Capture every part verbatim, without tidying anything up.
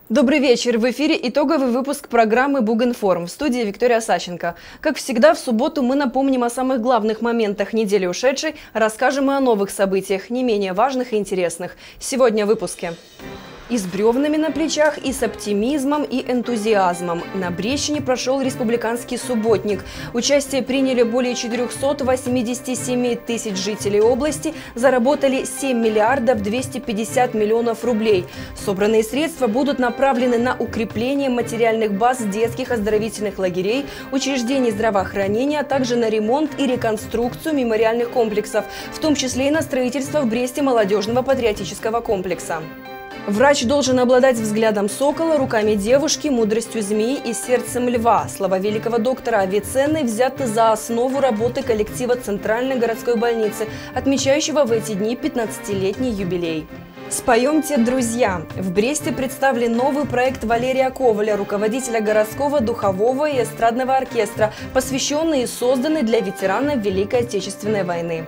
Добрый вечер. В эфире итоговый выпуск программы «Бугинформ». В студии Виктория Сащенко. Как всегда, в субботу мы напомним о самых главных моментах недели ушедшей, расскажем и о новых событиях, не менее важных и интересных. Сегодня в выпуске. И с бревнами на плечах, и с оптимизмом, и энтузиазмом. На Брестщине прошел республиканский субботник. Участие приняли более четырёхсот восьмидесяти семи тысяч жителей области, заработали семь миллиардов двести пятьдесят миллионов рублей. Собранные средства будут направлены на укрепление материальных баз детских оздоровительных лагерей, учреждений здравоохранения, а также на ремонт и реконструкцию мемориальных комплексов, в том числе и на строительство в Бресте молодежного патриотического комплекса. Врач должен обладать взглядом сокола, руками девушки, мудростью змеи и сердцем льва. Слова великого доктора Авиценны взяты за основу работы коллектива Центральной городской больницы, отмечающего в эти дни пятнадцатилетний юбилей. «Споемте, друзья!» В Бресте представлен новый проект Валерия Коваля, руководителя городского духового и эстрадного оркестра, посвященный и созданный для ветеранов Великой Отечественной войны.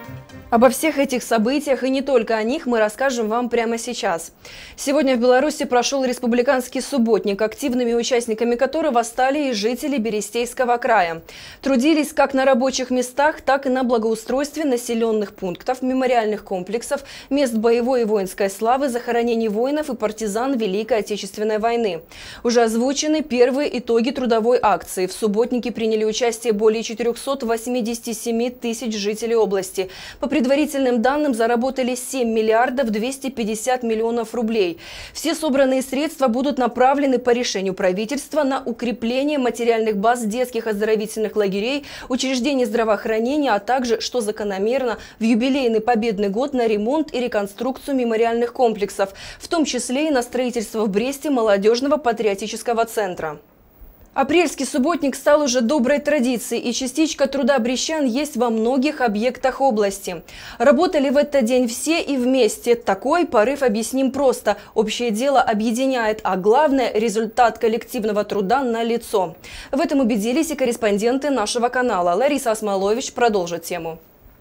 Обо всех этих событиях и не только о них мы расскажем вам прямо сейчас. Сегодня в Беларуси прошел республиканский субботник, активными участниками которого стали и жители Берестейского края. Трудились как на рабочих местах, так и на благоустройстве населенных пунктов, мемориальных комплексов, мест боевой и воинской славы, захоронений воинов и партизан Великой Отечественной войны. Уже озвучены первые итоги трудовой акции. В субботнике приняли участие более четырёхсот восьмидесяти семи тысяч жителей области. По предварительным данным, заработали семь миллиардов двести пятьдесят миллионов рублей. Все собранные средства будут направлены по решению правительства на укрепление материальных баз детских оздоровительных лагерей, учреждений здравоохранения, а также, что закономерно, в юбилейный победный год на ремонт и реконструкцию мемориальных комплексов, в том числе и на строительство в Бресте молодежного патриотического центра. Апрельский субботник стал уже доброй традицией, и частичка труда брестчан есть во многих объектах области. Работали в этот день все и вместе. Такой порыв объясним просто. Общее дело объединяет, а главное – результат коллективного труда налицо. В этом убедились и корреспонденты нашего канала. Лариса Осмолович продолжит тему.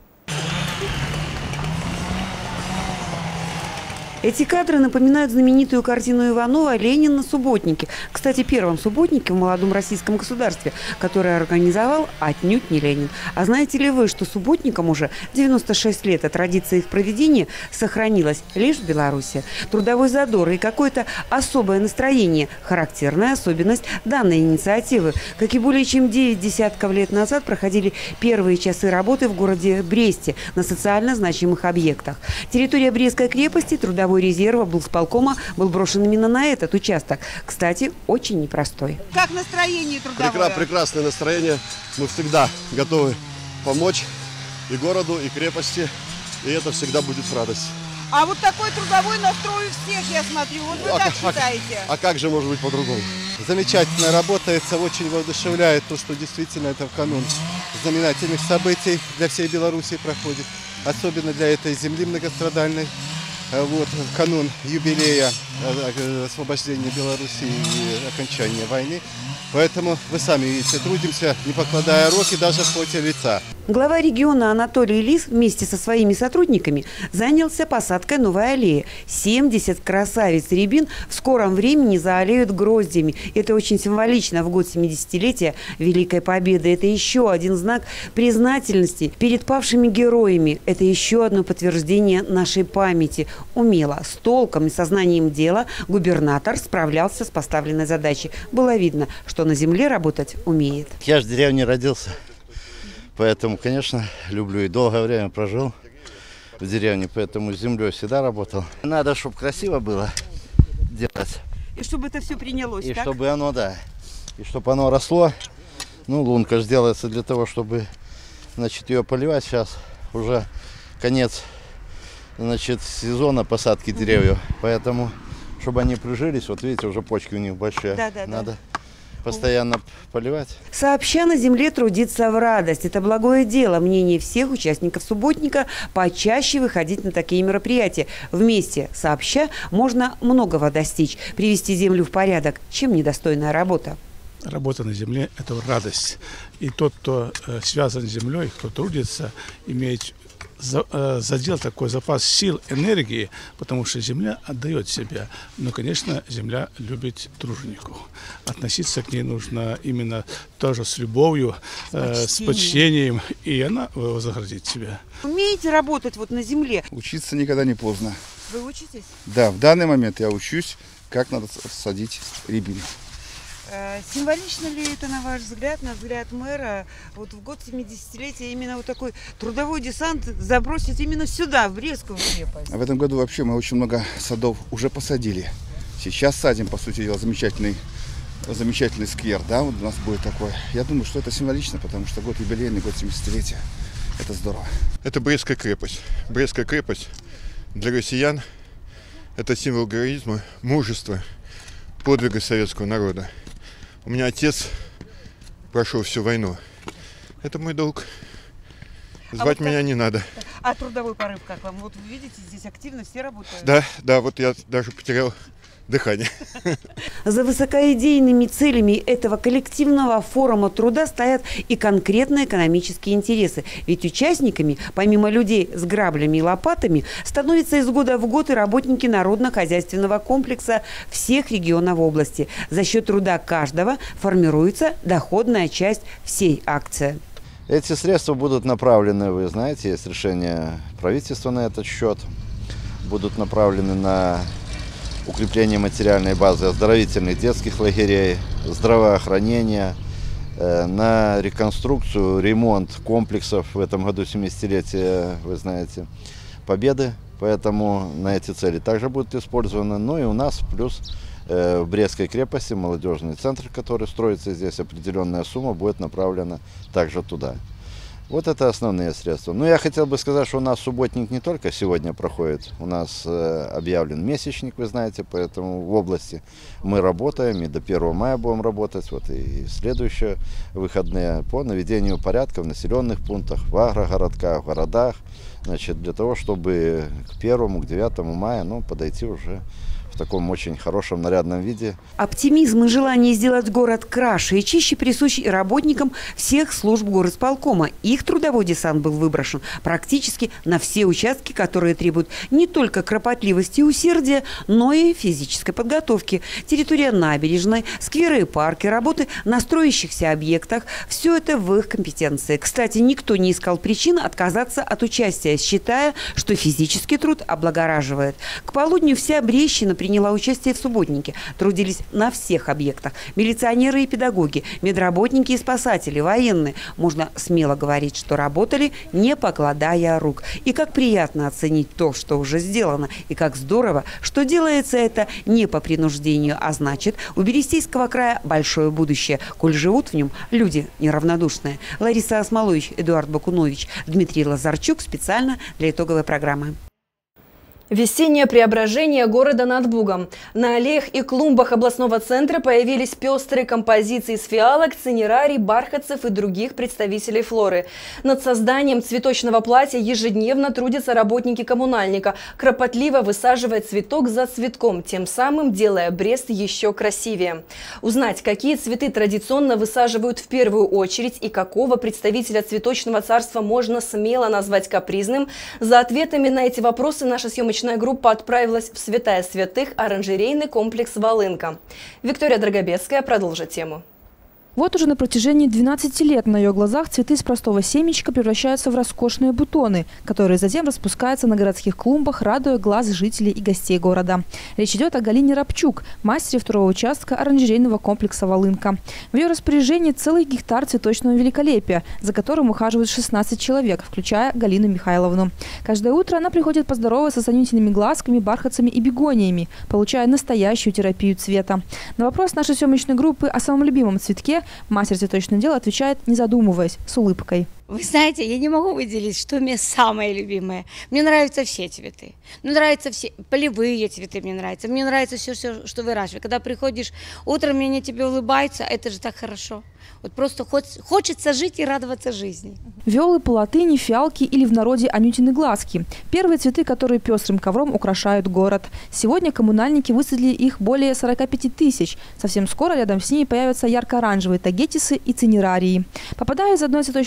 Эти кадры напоминают знаменитую картину Иванова «Ленин на субботнике». Кстати, первом субботнике в молодом российском государстве, который организовал отнюдь не Ленин. А знаете ли вы, что субботникам уже девяносто шесть лет, а традиция их проведения сохранилась лишь в Беларуси? Трудовой задор и какое-то особое настроение – характерная особенность данной инициативы. Как и более чем девять десятков лет назад проходили первые часы работы в городе Бресте на социально значимых объектах. Территория Брестской крепости, трудовой резерва облсполкома был брошен именно на этот участок. Кстати, очень непростой. Как настроение трудовое? Прекра прекрасное настроение. Мы всегда готовы помочь и городу, и крепости. И это всегда будет радость. А вот такой трудовой настрой у всех, я смотрю. Вот вы а, так а, считаете? А, а как же может быть по-другому? Замечательно работается, очень воодушевляет то, что действительно это в канун знаменательных событий для всей Беларуси проходит. Особенно для этой земли многострадальной. Вот, в канун юбилея освобождения Беларуси и окончания войны. Поэтому, вы сами видите, трудимся, не покладая руки даже в поте лица. Глава региона Анатолий Лис вместе со своими сотрудниками занялся посадкой новой аллеи. семьдесят красавиц рябин в скором времени заалеют гроздями. Это очень символично в год семидесятилетия Великой Победы. Это еще один знак признательности перед павшими героями. Это еще одно подтверждение нашей памяти. Умело, с толком и сознанием дела губернатор справлялся с поставленной задачей. Было видно, что на земле работать умеет. Я же в деревне родился. Поэтому, конечно, люблю и долгое время прожил в деревне, поэтому с землей всегда работал. Надо, чтобы красиво было делать. И чтобы это все принялось, И так? чтобы оно, да, и чтобы оно росло. Ну, лунка же делается для того, чтобы, значит, ее поливать. Сейчас уже конец, значит, сезона посадки деревьев. Поэтому, чтобы они прижились, вот видите, уже почки у них большие. Да, да, Надо да. постоянно поливать. Сообща на земле трудиться в радость. Это благое дело. Мнение всех участников субботника – почаще выходить на такие мероприятия. Вместе, сообща, можно многого достичь. Привести землю в порядок, чем недостойная работа. Работа на земле – это радость. И тот, кто связан с землей, кто трудится, имеет задел такой запас сил, энергии, потому что земля отдает себя. Но, конечно, земля любит тружеников. Относиться к ней нужно именно тоже с любовью, с почтением, э, с почтением, и она вознаградит себя. Умеете работать вот на земле? Учиться никогда не поздно. Вы учитесь? Да, в данный момент я учусь, как надо садить рябину. Символично ли это, на ваш взгляд, на взгляд мэра, вот в год семидесятилетия именно вот такой трудовой десант забросить именно сюда, в Брестскую крепость? В этом году вообще мы очень много садов уже посадили. Сейчас садим, по сути дела, замечательный, замечательный сквер, да, вот у нас будет такой. Я думаю, что это символично, потому что год юбилейный, год семидесятилетия. Это здорово. Это Брестская крепость. Брестская крепость для россиян – это символ героизма, мужества, подвига советского народа. У меня отец прошел всю войну. Это мой долг. Звать а вот меня как... не надо. А трудовой порыв как вам? Вот вы видите, здесь активно все работают. Да, да, вот я даже потерял дыхание. За высокоидейными целями этого коллективного форума труда стоят и конкретные экономические интересы. Ведь участниками, помимо людей с граблями и лопатами, становятся из года в год и работники народно-хозяйственного комплекса всех регионов области. За счет труда каждого формируется доходная часть всей акции. Эти средства будут направлены, вы знаете, есть решение правительства на этот счет, будут направлены на укрепление материальной базы оздоровительных детских лагерей, здравоохранения, э, на реконструкцию, ремонт комплексов. В этом году семидесятилетие, вы знаете, Победы, поэтому на эти цели также будут использованы. Ну и у нас плюс э, в Брестской крепости молодежный центр, который строится здесь, определенная сумма будет направлена также туда. Вот это основные средства. Но я хотел бы сказать, что у нас субботник не только сегодня проходит. У нас э, объявлен месячник, вы знаете, поэтому в области мы работаем и до первого мая будем работать. Вот и следующие выходные по наведению порядка в населенных пунктах, в агрогородках, в городах. Значит, для того, чтобы к первому, к девятому мая ну, подойти уже в таком очень хорошем нарядном виде. Оптимизм и желание сделать город краше и чище присущи и работникам всех служб горисполкома. Их трудовой десант был выброшен практически на все участки, которые требуют не только кропотливости и усердия, но и физической подготовки. Территория набережной, скверы и парки, работы на строящихся объектах – все это в их компетенции. Кстати, никто не искал причин отказаться от участия, считая, что физический труд облагораживает. К полудню вся Брестщина приняла участие в субботнике. Трудились на всех объектах. Милиционеры и педагоги, медработники и спасатели, военные. Можно смело говорить, что работали, не покладая рук. И как приятно оценить то, что уже сделано. И как здорово, что делается это не по принуждению, а значит, у Берестейского края большое будущее, коль живут в нем люди неравнодушные. Лариса Осмолович, Эдуард Бакунович, Дмитрий Лазарчук специально для итоговой программы. Весеннее преображение города над Бугом. На аллеях и клумбах областного центра появились пестрые композиции из фиалок, цинерарий, бархатцев и других представителей флоры. Над созданием цветочного платья ежедневно трудятся работники коммунальника, кропотливо высаживая цветок за цветком, тем самым делая Брест еще красивее. Узнать, какие цветы традиционно высаживают в первую очередь и какого представителя цветочного царства можно смело назвать капризным, за ответами на эти вопросы наша съемочная группа отправилась в святая святых оранжерейный комплекс «Волынка». Виктория Драгобецкая продолжит тему. Вот уже на протяжении двенадцати лет на ее глазах цветы из простого семечка превращаются в роскошные бутоны, которые затем распускаются на городских клумбах, радуя глаз жителей и гостей города. Речь идет о Галине Рабчук, мастере второго участка оранжерейного комплекса «Волынка». В ее распоряжении целый гектар цветочного великолепия, за которым ухаживают шестнадцать человек, включая Галину Михайловну. Каждое утро она приходит поздороваться с анютиными глазками, бархатцами и бегониями, получая настоящую терапию цвета. На вопрос нашей съемочной группы о самом любимом цветке мастер цветочного дела отвечает, не задумываясь, с улыбкой. Вы знаете, я не могу выделить, что мне самое любимое. Мне нравятся все цветы. Мне нравятся все полевые цветы, мне нравятся. Мне нравится все, все, что выращиваю. Когда приходишь утром, они тебе улыбаются, это же так хорошо. Вот просто хочется жить и радоваться жизни. Виолы по латыни, фиалки или в народе анютины глазки. Первые цветы, которые пестрым ковром украшают город. Сегодня коммунальники высадили их более сорока пяти тысяч. Совсем скоро рядом с ними появятся ярко-оранжевые тагетисы и цинерарии. Попадая из одной цветочной теплицы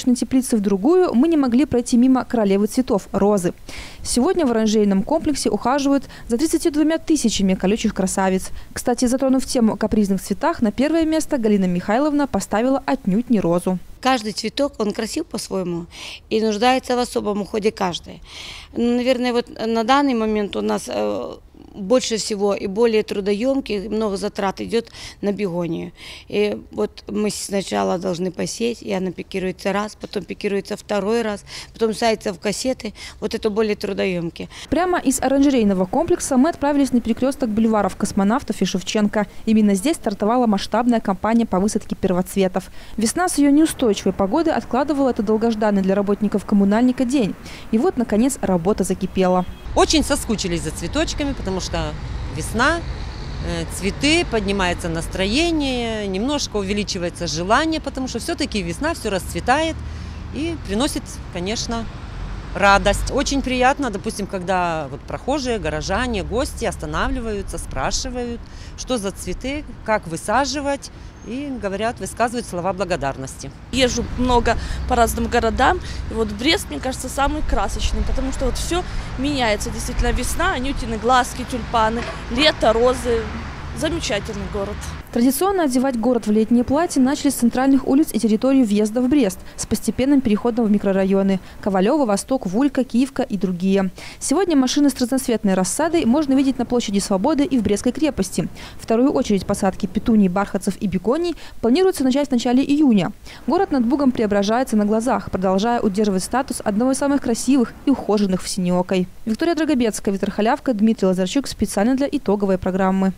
улицы в другую, мы не могли пройти мимо королевы цветов – розы. Сегодня в оранжерейном комплексе ухаживают за тридцатью двумя тысячами колючих красавиц. Кстати, затронув тему о капризных цветах, на первое место Галина Михайловна поставила отнюдь не розу. Каждый цветок, он красив по-своему и нуждается в особом уходе каждый. Наверное, вот на данный момент у нас больше всего и более трудоемких, много затрат идет на бегонию. И вот мы сначала должны посеять, и она пикируется раз, потом пикируется второй раз, потом садится в кассеты. Вот это более трудоемкие. Прямо из оранжерейного комплекса мы отправились на перекресток бульваров Космонавтов и Шевченко. Именно здесь стартовала масштабная кампания по высадке первоцветов. Весна с ее неустойчивой погодой откладывала это долгожданный для работников коммунальника день. И вот, наконец, работа закипела. Очень соскучились за цветочками, потому что весна, цветы, поднимается настроение, немножко увеличивается желание, потому что все-таки весна, все расцветает и приносит, конечно, радость. Очень приятно, допустим, когда вот прохожие, горожане, гости останавливаются, спрашивают, что за цветы, как высаживать. И говорят, высказывают слова благодарности. Езжу много по разным городам. И вот Брест, мне кажется, самый красочный, потому что вот все меняется. Действительно, весна, анютины глазки, тюльпаны, лето, розы. Замечательный город. Традиционно одевать город в летнее платье начали с центральных улиц и территории въезда в Брест с постепенным переходом в микрорайоны – Ковалева, Восток, Вулька, Киевка и другие. Сегодня машины с разноцветной рассадой можно видеть на площади Свободы и в Брестской крепости. Вторую очередь посадки петуний, бархатцев и беконий планируется начать в начале июня. Город над Бугом преображается на глазах, продолжая удерживать статус одного из самых красивых и ухоженных в Синеокой. Виктория Драгобецкая, Виктор Халявка, Дмитрий Лазарчук специально для итоговой программы.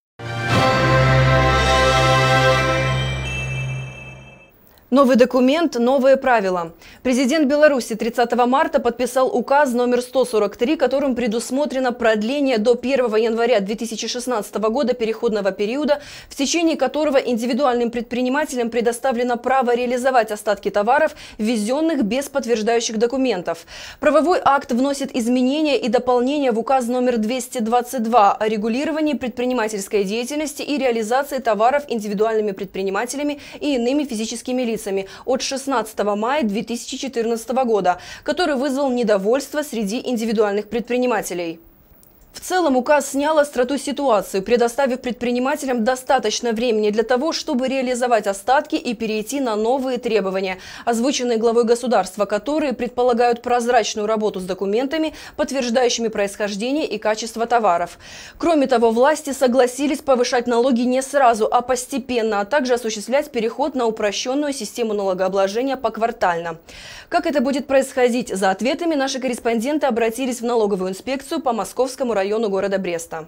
Новый документ, новые правила. Президент Беларуси тридцатого марта подписал указ номер сто сорок три, которым предусмотрено продление до первого января две тысячи шестнадцатого года переходного периода, в течение которого индивидуальным предпринимателям предоставлено право реализовать остатки товаров, ввезенных без подтверждающих документов. Правовой акт вносит изменения и дополнения в указ номер двести двадцать два о регулировании предпринимательской деятельности и реализации товаров индивидуальными предпринимателями и иными физическими лицами от шестнадцатого мая две тысячи четырнадцатого года, который вызвал недовольство среди индивидуальных предпринимателей. В целом указ снял остроту ситуации, предоставив предпринимателям достаточно времени для того, чтобы реализовать остатки и перейти на новые требования, озвученные главой государства, которые предполагают прозрачную работу с документами, подтверждающими происхождение и качество товаров. Кроме того, власти согласились повышать налоги не сразу, а постепенно, а также осуществлять переход на упрощенную систему налогообложения поквартально. Как это будет происходить? За ответами наши корреспонденты обратились в налоговую инспекцию по Московскому району. району города Бреста.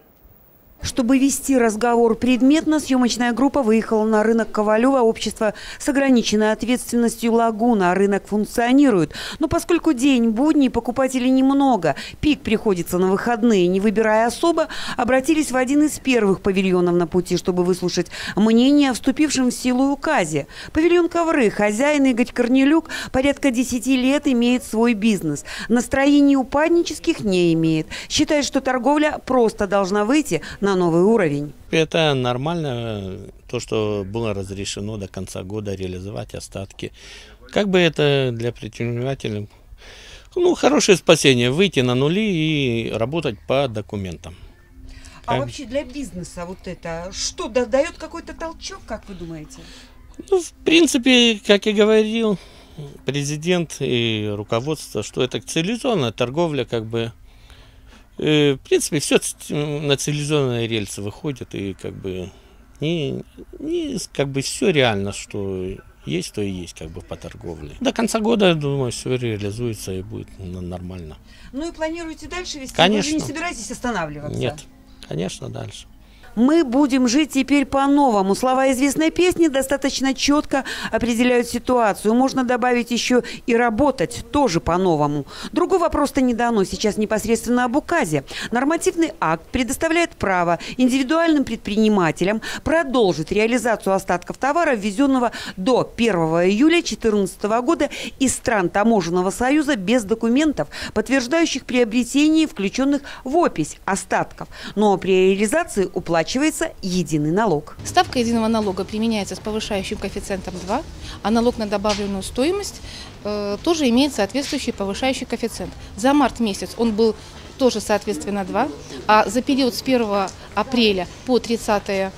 Чтобы вести разговор предметно, съемочная группа выехала на рынок Ковалева, общество с ограниченной ответственностью «Лагуна». Рынок функционирует. Но поскольку день будний, покупателей немного, пик приходится на выходные, не выбирая особо, обратились в один из первых павильонов на пути, чтобы выслушать мнение о вступившем в силу указе. Павильон «Ковры». Хозяин Игорь Корнелюк порядка десяти лет имеет свой бизнес. Настроений упаднических не имеет. Считает, что торговля просто должна выйти на новый уровень. Это нормально, то, что было разрешено до конца года реализовать остатки. Как бы это для предпринимателей, ну, хорошее спасение, выйти на нули и работать по документам. А как... вообще для бизнеса вот это что, дает какой-то толчок, как вы думаете? Ну, в принципе, как и говорил президент и руководство, что это цивилизованная торговля, как бы. В принципе, все на цивилизованные рельсы выходит, и как бы, не, не, как бы все реально, что есть, то и есть как бы по торговле. До конца года, я думаю, все реализуется и будет нормально. Ну и планируете дальше вести? Конечно. Вы же не собираетесь останавливаться? Нет, конечно, дальше. Мы будем жить теперь по-новому. Слова известной песни достаточно четко определяют ситуацию. Можно добавить еще и работать тоже по-новому. Другой вопрос-то не дано. Сейчас непосредственно об указе. Нормативный акт предоставляет право индивидуальным предпринимателям продолжить реализацию остатков товара, ввезенного до первого июля две тысячи четырнадцатого года из стран Таможенного союза без документов, подтверждающих приобретение включенных в опись остатков. Но при реализации уплачивать уплачивается единый налог. Ставка единого налога применяется с повышающим коэффициентом два, а налог на добавленную стоимость э, тоже имеет соответствующий повышающий коэффициент. За март месяц он был тоже соответственно два, а за период с первого апреля по тридцатое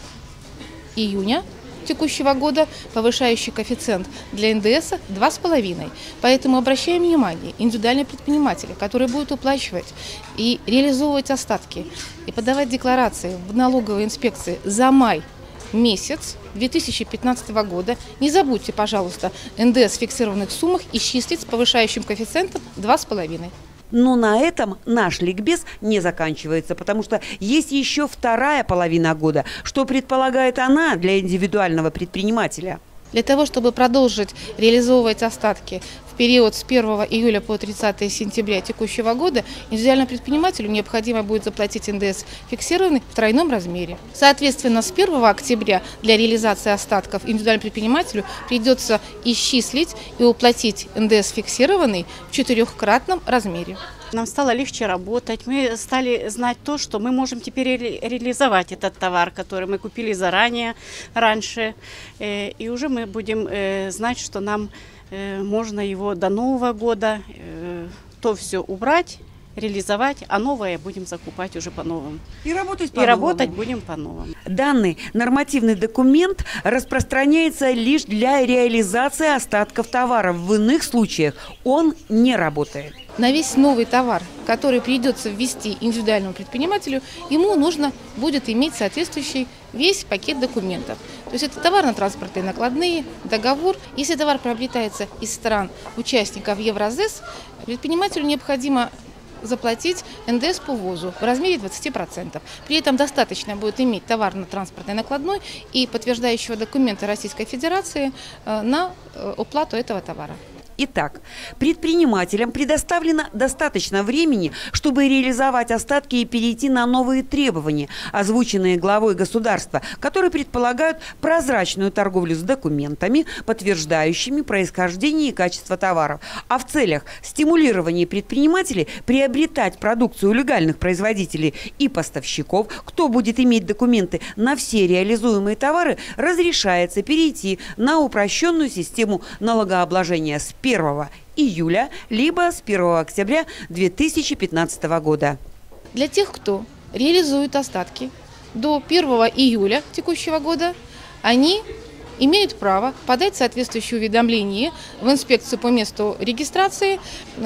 июня текущего года повышающий коэффициент для эн дэ эса два с половиной. Поэтому обращаем внимание, индивидуальные предприниматели, которые будут уплачивать и реализовывать остатки, и подавать декларации в налоговой инспекции за май месяц две тысячи пятнадцатого года, не забудьте, пожалуйста, эн дэ эс в фиксированных суммах исчислить с повышающим коэффициентом два с половиной. Но на этом наш ликбез не заканчивается, потому что есть еще вторая половина года, что предполагает она для индивидуального предпринимателя. Для того, чтобы продолжить реализовывать остатки в период с первого июля по тридцатое сентября текущего года, индивидуальному предпринимателю необходимо будет заплатить эн дэ эс фиксированный в тройном размере. Соответственно, с первого октября для реализации остатков индивидуальному предпринимателю придется исчислить и уплатить эн дэ эс фиксированный в четырехкратном размере. Нам стало легче работать, мы стали знать то, что мы можем теперь ре реализовать этот товар, который мы купили заранее, раньше, э, и уже мы будем э, знать, что нам э, можно его до Нового года э, то все убрать, реализовать, а новое будем закупать уже по-новому. И работать по-новому. И работать будем по-новому. Данный нормативный документ распространяется лишь для реализации остатков товаров. В иных случаях он не работает. На весь новый товар, который придется ввести индивидуальному предпринимателю, ему нужно будет иметь соответствующий весь пакет документов. То есть это товарно-транспортные накладные, договор. Если товар приобретается из стран участников Евразэс, предпринимателю необходимо заплатить эн дэ эс по ввозу в размере двадцати процентов. При этом достаточно будет иметь товарно-транспортный накладной и подтверждающего документа Российской Федерации на оплату этого товара. Итак, предпринимателям предоставлено достаточно времени, чтобы реализовать остатки и перейти на новые требования, озвученные главой государства, которые предполагают прозрачную торговлю с документами, подтверждающими происхождение и качество товаров. А в целях стимулирования предпринимателей приобретать продукцию легальных производителей и поставщиков, кто будет иметь документы на все реализуемые товары, разрешается перейти на упрощенную систему налогообложения с первого июля либо с первого октября две тысячи пятнадцатого года. Для тех, кто реализует остатки до первого июля текущего года, они имеют право подать соответствующее уведомление в инспекцию по месту регистрации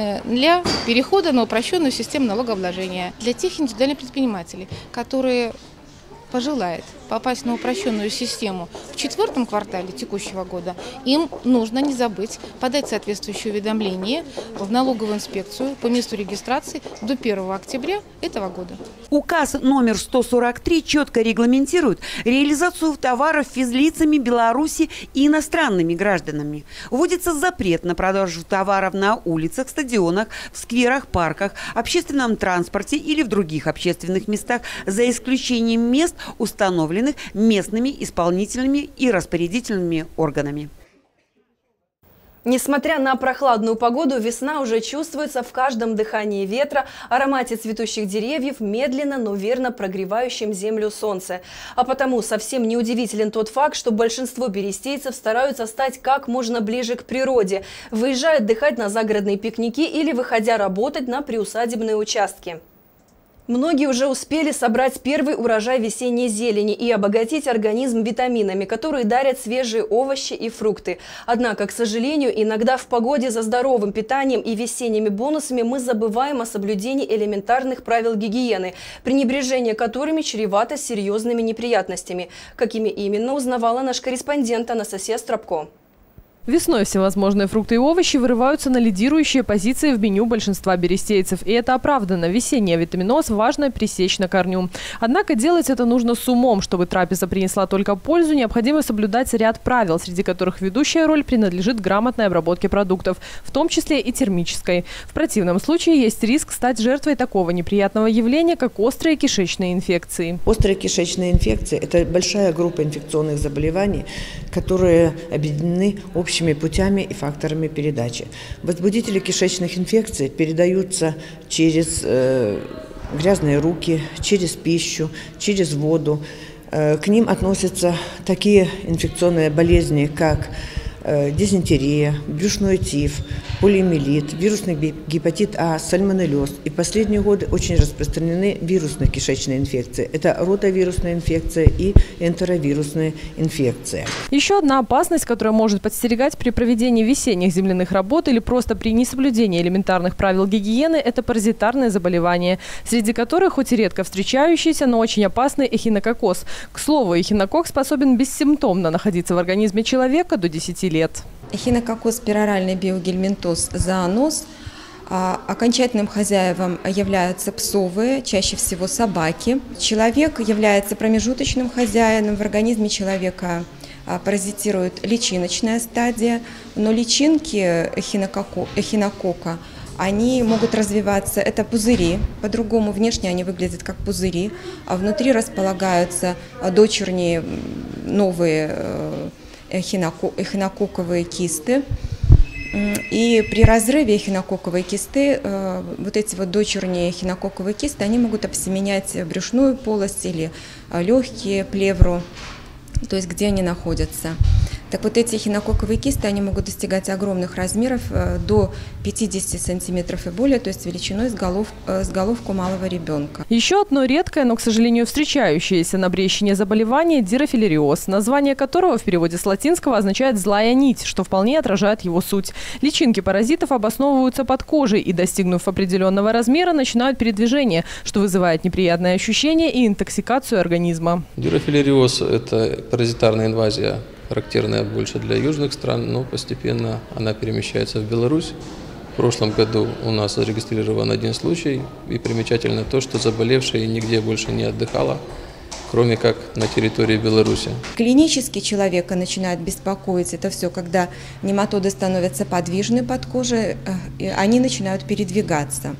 для перехода на упрощенную систему налогообложения. Для тех индивидуальных предпринимателей, которые пожелает попасть на упрощенную систему в четвертом квартале текущего года, им нужно не забыть подать соответствующее уведомление в налоговую инспекцию по месту регистрации до первого октября этого года. Указ номер сто сорок три четко регламентирует реализацию товаров физлицами Беларуси и иностранными гражданами. Вводится запрет на продажу товаров на улицах, стадионах, в скверах, парках, общественном транспорте или в других общественных местах, за исключением мест, установленных местными исполнительными и распорядительными органами. Несмотря на прохладную погоду, весна уже чувствуется в каждом дыхании ветра, аромате цветущих деревьев, медленно, но верно прогревающем землю солнце. А потому совсем не удивителен тот факт, что большинство берестейцев стараются стать как можно ближе к природе, выезжая отдыхать на загородные пикники или выходя работать на приусадебные участки. Многие уже успели собрать первый урожай весенней зелени и обогатить организм витаминами, которые дарят свежие овощи и фрукты. Однако, к сожалению, иногда в погоде за здоровым питанием и весенними бонусами мы забываем о соблюдении элементарных правил гигиены, пренебрежение которыми чревато серьезными неприятностями. Какими именно, узнавала наш корреспондент Анастасия Стропко. Весной всевозможные фрукты и овощи вырываются на лидирующие позиции в меню большинства берестейцев. И это оправданно. Весенний авитаминоз важно пресечь на корню. Однако делать это нужно с умом. Чтобы трапеза принесла только пользу, необходимо соблюдать ряд правил, среди которых ведущая роль принадлежит грамотной обработке продуктов, в том числе и термической. В противном случае есть риск стать жертвой такого неприятного явления, как острые кишечные инфекции. Острые кишечные инфекции – это большая группа инфекционных заболеваний, которые объединены общими общими путями и факторами передачи. Возбудители кишечных инфекций передаются через э, грязные руки, через пищу, через воду. К ним относятся такие инфекционные болезни, как дизентерия, брюшной тиф, полиомиелит, вирусный гепатит А, сальмонеллез. И в последние годы очень распространены вирусные кишечные инфекции. Это ротавирусная инфекция и энтеровирусная инфекция. Еще одна опасность, которая может подстерегать при проведении весенних земляных работ или просто при несоблюдении элементарных правил гигиены, это паразитарные заболевания, среди которых хоть и редко встречающийся, но очень опасный эхинококоз. К слову, эхинокок способен бессимптомно находиться в организме человека до десяти лет. Эхинококоз пероральный биогельминтоз зооноз. Окончательным хозяевом являются псовые, чаще всего собаки. Человек является промежуточным хозяином. В организме человека паразитирует личиночная стадия, но личинки эхинокока, эхинокока они могут развиваться, это пузыри, по-другому внешне они выглядят как пузыри, а внутри располагаются дочерние новые эхинококковые кисты. И при разрыве эхинококковой кисты э, вот эти вот дочерние эхинококковые кисты, они могут обсеменять брюшную полость или э, легкие, плевру, то есть где они находятся. Так вот эти эхинококковые кисты, они могут достигать огромных размеров, э, до пятидесяти сантиметров и более, то есть величиной с, голов, э, с головку малого ребенка. Еще одно редкое, но, к сожалению, встречающееся на Брестщине заболевание – дирофилариоз, название которого в переводе с латинского означает «злая нить», что вполне отражает его суть. Личинки паразитов обосновываются под кожей и, достигнув определенного размера, начинают передвижение, что вызывает неприятные ощущения и интоксикацию организма. Дирофилариоз – это паразитарная инвазия, характерная больше для южных стран, но постепенно она перемещается в Беларусь. В прошлом году у нас зарегистрирован один случай, и примечательно то, что заболевшая нигде больше не отдыхала, кроме как на территории Беларуси. Клинически человека начинает беспокоить это все, когда нематоды становятся подвижны под кожей, и они начинают передвигаться.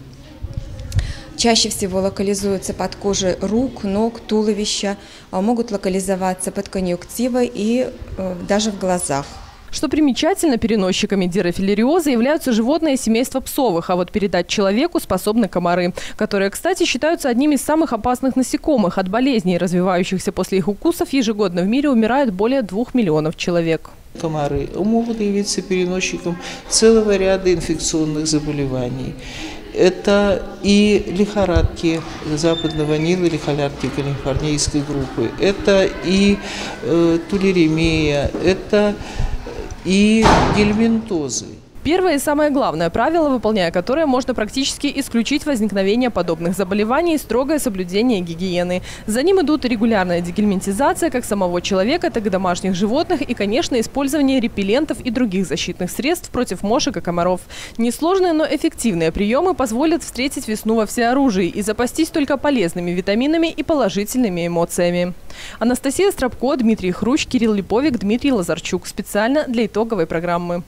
Чаще всего локализуются под кожей рук, ног, туловища, могут локализоваться под конъюнктивой и э, даже в глазах. Что примечательно, переносчиками дирофилариоза являются животные семейства псовых, а вот передать человеку способны комары, которые, кстати, считаются одними из самых опасных насекомых. От болезней, развивающихся после их укусов, ежегодно в мире умирает более двух миллионов человек. Комары могут явиться переносчиком целого ряда инфекционных заболеваний. Это и лихорадки западного Нила, лихорадки калифорнийской группы, это и э, тулеремия, это и гельминтозы. Первое и самое главное правило, выполняя которое можно практически исключить возникновение подобных заболеваний – строгое соблюдение гигиены. За ним идут регулярная дегельминтизация как самого человека, так и домашних животных и, конечно, использование репеллентов и других защитных средств против мошек и комаров. Несложные, но эффективные приемы позволят встретить весну во всеоружии и запастись только полезными витаминами и положительными эмоциями. Анастасия Стропко, Дмитрий Хрущ, Кирилл Липовик, Дмитрий Лазарчук. Специально для итоговой программы.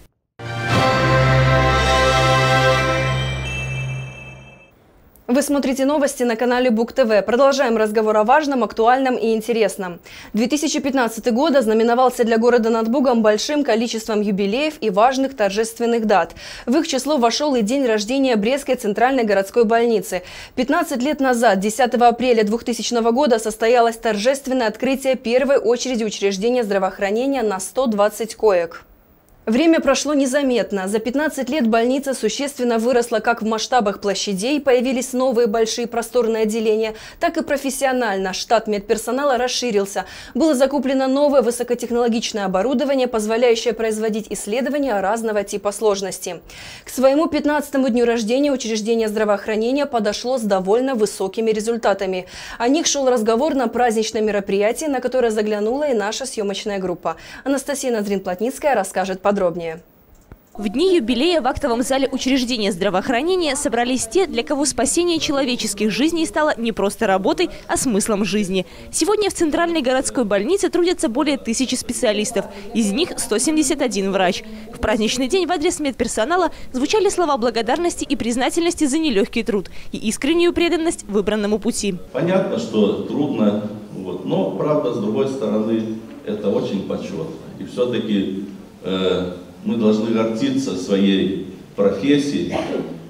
Вы смотрите новости на канале Бук ТВ. Продолжаем разговор о важном, актуальном и интересном. две тысячи пятнадцатый год ознаменовался для города над Бугом большим количеством юбилеев и важных торжественных дат. В их число вошел и день рождения Брестской центральной городской больницы. пятнадцать лет назад, десятого апреля двухтысячного года, состоялось торжественное открытие первой очереди учреждения здравоохранения на сто двадцать коек. Время прошло незаметно. За пятнадцать лет больница существенно выросла как в масштабах площадей, появились новые большие просторные отделения, так и профессионально. Штат медперсонала расширился. Было закуплено новое высокотехнологичное оборудование, позволяющее производить исследования разного типа сложности. К своему пятнадцатому дню рождения учреждение здравоохранения подошло с довольно высокими результатами. О них шел разговор на праздничном мероприятии, на которое заглянула и наша съемочная группа. Анастасия Назрин-Плотницкая расскажет подробнее. Подробнее. В дни юбилея в актовом зале учреждения здравоохранения собрались те, для кого спасение человеческих жизней стало не просто работой, а смыслом жизни. Сегодня в Центральной городской больнице трудятся более тысячи специалистов, из них сто семьдесят один врач. В праздничный день в адрес медперсонала звучали слова благодарности и признательности за нелегкий труд и искреннюю преданность выбранному пути. Понятно, что трудно, вот, но, правда, с другой стороны, это очень почетно. И все-таки мы должны гордиться своей профессией,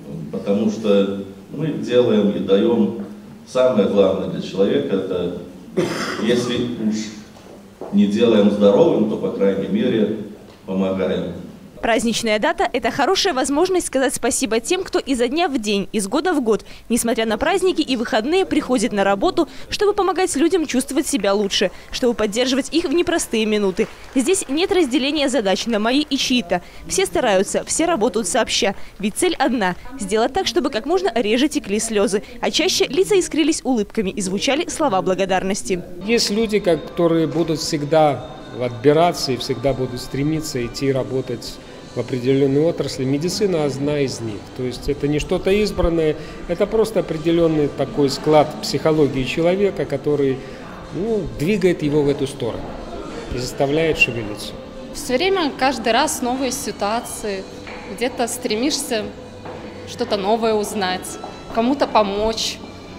потому что мы делаем и даем самое главное для человека – это Если уж не делаем здоровым, то, по крайней мере, помогаем. Праздничная дата – это хорошая возможность сказать спасибо тем, кто изо дня в день, из года в год, несмотря на праздники и выходные, приходит на работу, чтобы помогать людям чувствовать себя лучше, чтобы поддерживать их в непростые минуты. Здесь нет разделения задач на мои и чьи-то. Все стараются, все работают сообща. Ведь цель одна – сделать так, чтобы как можно реже текли слезы, а чаще лица искрились улыбками и звучали слова благодарности. Есть люди, которые будут всегда отбираться и всегда будут стремиться идти работать в определенной отрасли. Медицина одна из них. То есть это не что-то избранное, это просто определенный такой склад психологии человека, который ну, двигает его в эту сторону и заставляет шевелиться. Все время, каждый раз новые ситуации, где-то стремишься что-то новое узнать, кому-то помочь.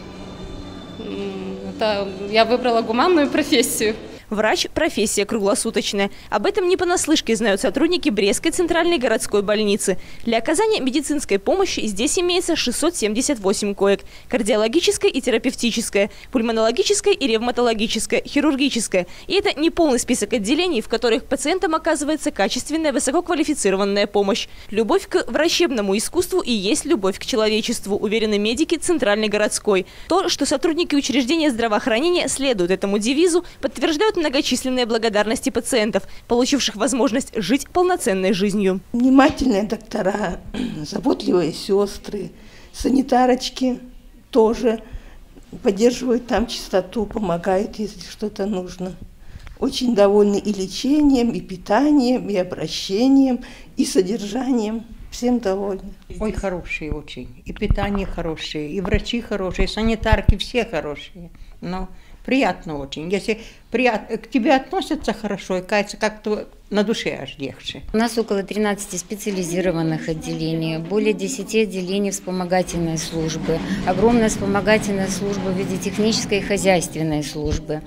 Это я выбрала гуманную профессию. Врач – профессия круглосуточная. Об этом не понаслышке знают сотрудники Брестской центральной городской больницы. Для оказания медицинской помощи здесь имеется шестьсот семьдесят восемь коек. Кардиологическая и терапевтическая, пульмонологическая и ревматологическая, хирургическая. И это не полный список отделений, в которых пациентам оказывается качественная высококвалифицированная помощь. Любовь к врачебному искусству и есть любовь к человечеству, уверены медики центральной городской. То, что сотрудники учреждения здравоохранения следуют этому девизу, подтверждают многочисленные благодарности пациентов, получивших возможность жить полноценной жизнью. Внимательные доктора, заботливые сестры, санитарочки тоже поддерживают там чистоту, помогают, если что-то нужно. Очень довольны и лечением, и питанием, и обращением, и содержанием. Всем довольны. Ой, хорошие очень. И питание хорошее, и врачи хорошие, и санитарки все хорошие. Но приятно очень. Если прият... к тебе относятся хорошо, и кажется, как-то на душе аж легче. У нас около тринадцати специализированных отделений, более десяти отделений вспомогательной службы, огромная вспомогательная служба в виде технической и хозяйственной службы.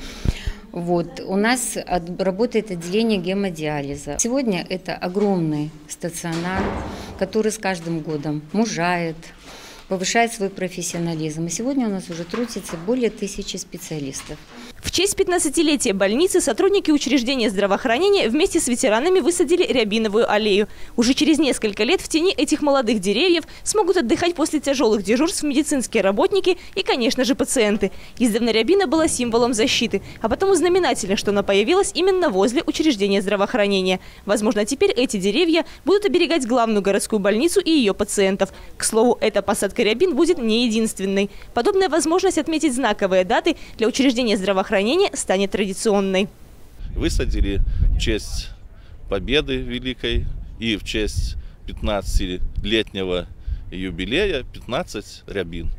Вот. У нас работает отделение гемодиализа. Сегодня это огромный стационар, который с каждым годом мужает, повышает свой профессионализм. И сегодня у нас уже трудится более тысячи специалистов. В честь пятнадцатилетия больницы сотрудники учреждения здравоохранения вместе с ветеранами высадили рябиновую аллею. Уже через несколько лет в тени этих молодых деревьев смогут отдыхать после тяжелых дежурств медицинские работники и, конечно же, пациенты. Издавна рябина была символом защиты, а потому знаменательно, что она появилась именно возле учреждения здравоохранения. Возможно, теперь эти деревья будут оберегать главную городскую больницу и ее пациентов. К слову, эта посадка рябин будет не единственной. Подобная возможность отметить знаковые даты для учреждения здравоохранения станет традиционной. Высадили в честь Победы Великой и в честь пятнадцатилетнего юбилея пятнадцать рябин.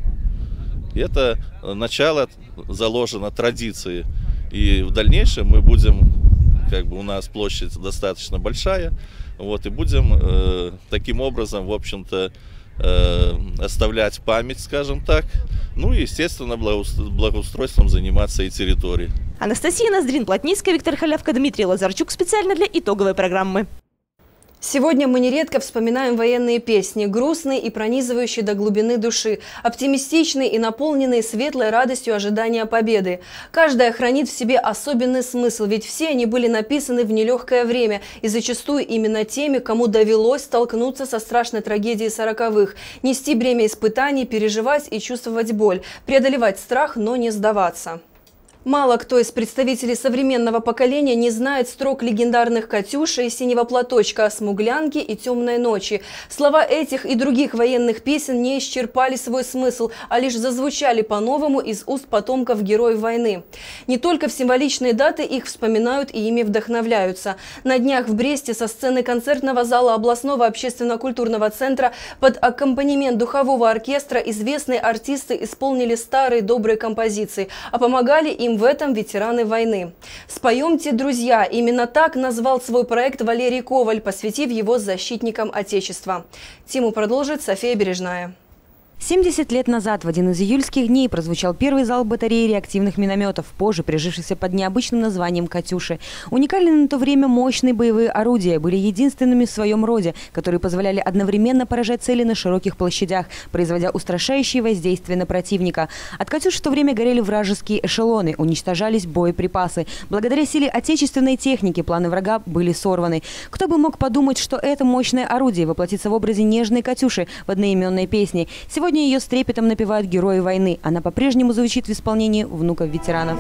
Это начало заложено традиции. И в дальнейшем мы будем, как бы у нас площадь достаточно большая, вот, и будем э, таким образом, в общем-то, оставлять память, скажем так, ну и, естественно, благоустройством заниматься и территорией. Анастасия Ноздрин-Плотницкая, Виктор Халявка, Дмитрий Лазарчук. Специально для итоговой программы. Сегодня мы нередко вспоминаем военные песни, грустные и пронизывающие до глубины души, оптимистичные и наполненные светлой радостью ожидания победы. Каждая хранит в себе особенный смысл, ведь все они были написаны в нелегкое время и зачастую именно теми, кому довелось столкнуться со страшной трагедией сороковых, нести бремя испытаний, переживать и чувствовать боль, преодолевать страх, но не сдаваться. Мало кто из представителей современного поколения не знает строк легендарных «Катюша» и «Синего платочка», «Смуглянки» и «Темной ночи». Слова этих и других военных песен не исчерпали свой смысл, а лишь зазвучали по-новому из уст потомков героев войны. Не только в символичные даты их вспоминают и ими вдохновляются. На днях в Бресте со сцены концертного зала областного общественно-культурного центра под аккомпанемент духового оркестра известные артисты исполнили старые добрые композиции, а помогали им в этом ветераны войны. «Споемте, друзья» – именно так назвал свой проект Валерий Коваль, посвятив его защитникам Отечества. Тему продолжит София Бережная. семьдесят лет назад, в один из июльских дней, прозвучал первый залп батареи реактивных минометов, позже прижившихся под необычным названием «Катюши». Уникальные на то время мощные боевые орудия были единственными в своем роде, которые позволяли одновременно поражать цели на широких площадях, производя устрашающие воздействия на противника. От «Катюш» в то время горели вражеские эшелоны, уничтожались боеприпасы. Благодаря силе отечественной техники планы врага были сорваны. Кто бы мог подумать, что это мощное орудие воплотится в образе нежной «Катюши» в одноименной песне. Сегодня ее с трепетом напевают герои войны. Она по-прежнему звучит в исполнении внуков ветеранов.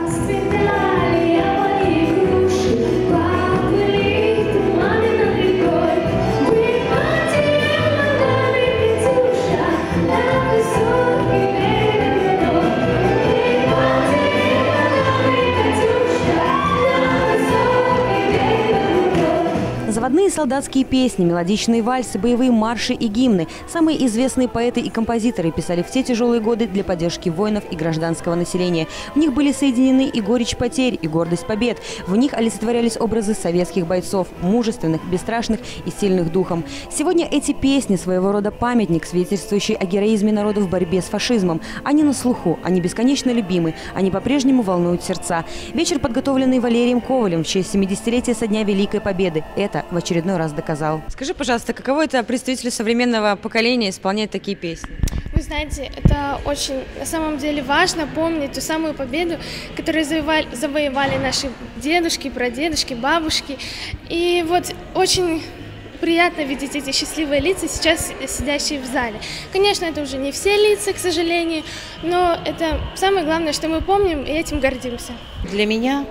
Заводные солдатские песни, мелодичные вальсы, боевые марши и гимны. Самые известные поэты и композиторы писали в те тяжелые годы для поддержки воинов и гражданского населения. В них были соединены и горечь потерь, и гордость побед. В них олицетворялись образы советских бойцов, мужественных, бесстрашных и сильных духом. Сегодня эти песни своего рода памятник, свидетельствующий о героизме народа в борьбе с фашизмом. Они на слуху, они бесконечно любимы, они по-прежнему волнуют сердца. Вечер, подготовленный Валерием Ковалем в честь семидесятилетия со дня Великой Победы, это в очередной раз доказал. Скажи, пожалуйста, каково это представителю современного поколения исполнять такие песни? Вы знаете, это очень на самом деле важно помнить ту самую победу, которую завоевали, завоевали наши дедушки, прадедушки, бабушки. И вот очень приятно видеть эти счастливые лица, сейчас сидящие в зале. Конечно, это уже не все лица, к сожалению, но это самое главное, что мы помним и этим гордимся. Для меня,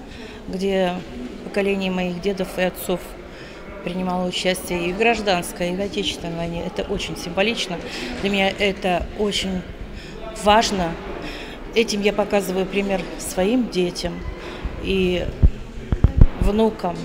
где поколение моих дедов и отцов принимала участие и в гражданской, и в отечественной войне. Это очень символично. Для меня это очень важно. Этим я показываю пример своим детям и внукам,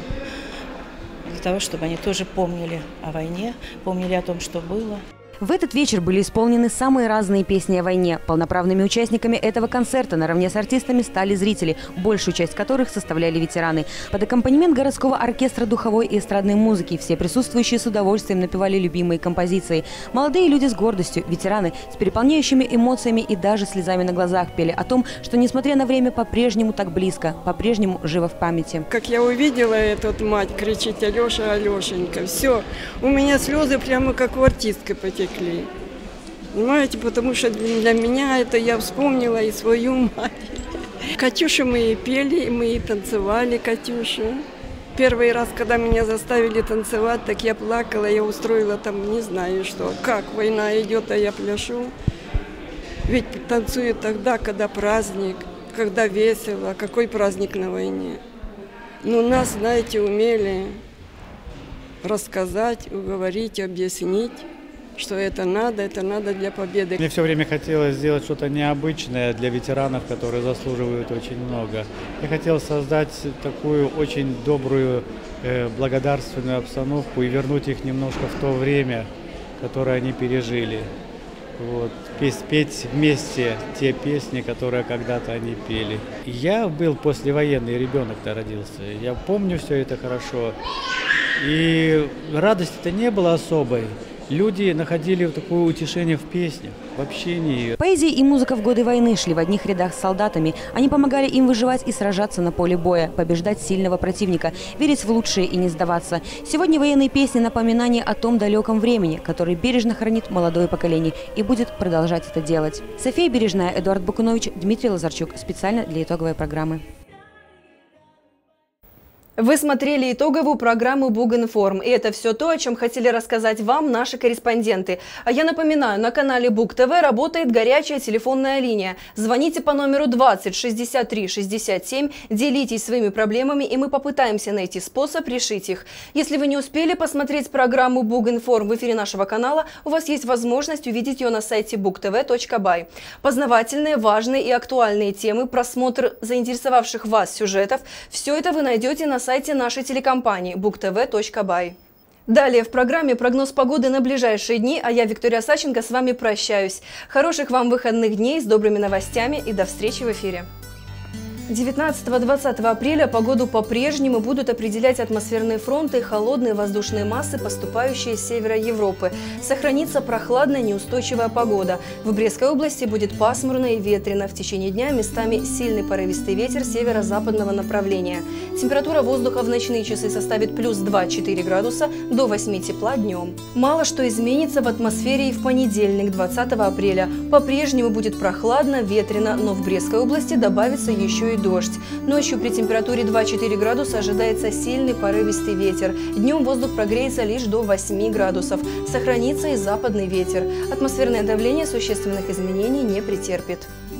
для того, чтобы они тоже помнили о войне, помнили о том, что было. В этот вечер были исполнены самые разные песни о войне. Полноправными участниками этого концерта наравне с артистами стали зрители, большую часть которых составляли ветераны. Под аккомпанемент городского оркестра духовой и эстрадной музыки все присутствующие с удовольствием напевали любимые композиции. Молодые люди с гордостью, ветераны с переполняющими эмоциями и даже слезами на глазах пели о том, что, несмотря на время, по-прежнему так близко, по-прежнему живо в памяти. Как я увидела эту мать кричит: «Алеша, Алешенька!» Все, у меня слезы прямо как у артистки потекли. Понимаете, потому что для меня это я вспомнила и свою мать. «Катюшу» мы и пели, и мы и танцевали «Катюшу». Первый раз, когда меня заставили танцевать, так я плакала, я устроила там, не знаю что, как война идет, а я пляшу. Ведь танцуют тогда, когда праздник, когда весело. Какой праздник на войне? Но нас, знаете, умели рассказать, уговорить, объяснить, что это надо, это надо для победы. Мне все время хотелось сделать что-то необычное для ветеранов, которые заслуживают очень много. Я хотел создать такую очень добрую, э, благодарственную обстановку и вернуть их немножко в то время, которое они пережили. Вот. Петь, петь вместе те песни, которые когда-то они пели. Я был послевоенный, ребенок-то родился. Я помню все это хорошо. И радости-то не было особой. Люди находили такое утешение в песнях, в общении. Поэзия и музыка в годы войны шли в одних рядах с солдатами. Они помогали им выживать и сражаться на поле боя, побеждать сильного противника, верить в лучшее и не сдаваться. Сегодня военные песни – напоминание о том далеком времени, который бережно хранит молодое поколение и будет продолжать это делать. София Бережная, Эдуард Бакунович, Дмитрий Лазарчук. Специально для итоговой программы. Вы смотрели итоговую программу Бугинформ. И это все то, о чем хотели рассказать вам наши корреспонденты. А я напоминаю, на канале Буг ТВ работает горячая телефонная линия. Звоните по номеру двадцать шестьдесят три шестьдесят семь, делитесь своими проблемами, и мы попытаемся найти способ решить их. Если вы не успели посмотреть программу Бугинформ в эфире нашего канала, у вас есть возможность увидеть ее на сайте буг тэ вэ точка бай. Познавательные, важные и актуальные темы, просмотр заинтересовавших вас сюжетов – все это вы найдете на сайте нашей телекомпании буг тэ вэ точка бай. Далее в программе прогноз погоды на ближайшие дни, а я, Виктория Саченко, с вами прощаюсь. Хороших вам выходных дней с добрыми новостями и до встречи в эфире. девятнадцатого-двадцатого апреля погоду по-прежнему будут определять атмосферные фронты и холодные воздушные массы, поступающие с севера Европы. Сохранится прохладная неустойчивая погода. В Брестской области будет пасмурно и ветрено. В течение дня местами сильный порывистый ветер северо-западного направления. Температура воздуха в ночные часы составит плюс два-четыре градуса, до восьми тепла днем. Мало что изменится в атмосфере и в понедельник, двадцатого апреля. По-прежнему будет прохладно, ветрено, но в Брестской области добавится еще и дождь. Ночью при температуре два-четыре градуса ожидается сильный порывистый ветер. Днем воздух прогреется лишь до восьми градусов. Сохранится и западный ветер. Атмосферное давление существенных изменений не претерпит.